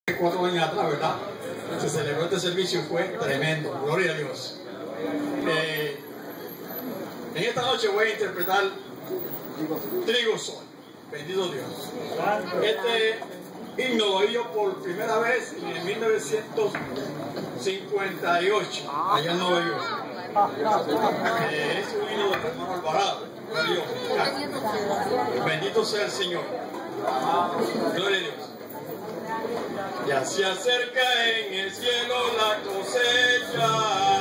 4 años atrás, ¿verdad? Se celebró este servicio y fue tremendo, gloria a Dios. En esta noche voy a interpretar Trigo Soy, bendito Dios. Este himno lo oí yo por primera vez en 1958, allá en Nueva York. Es un himno del hermano Alvarado, gloria a Dios. Bendito sea el Señor, gloria a Dios. Ya se acerca en el cielo la cosecha.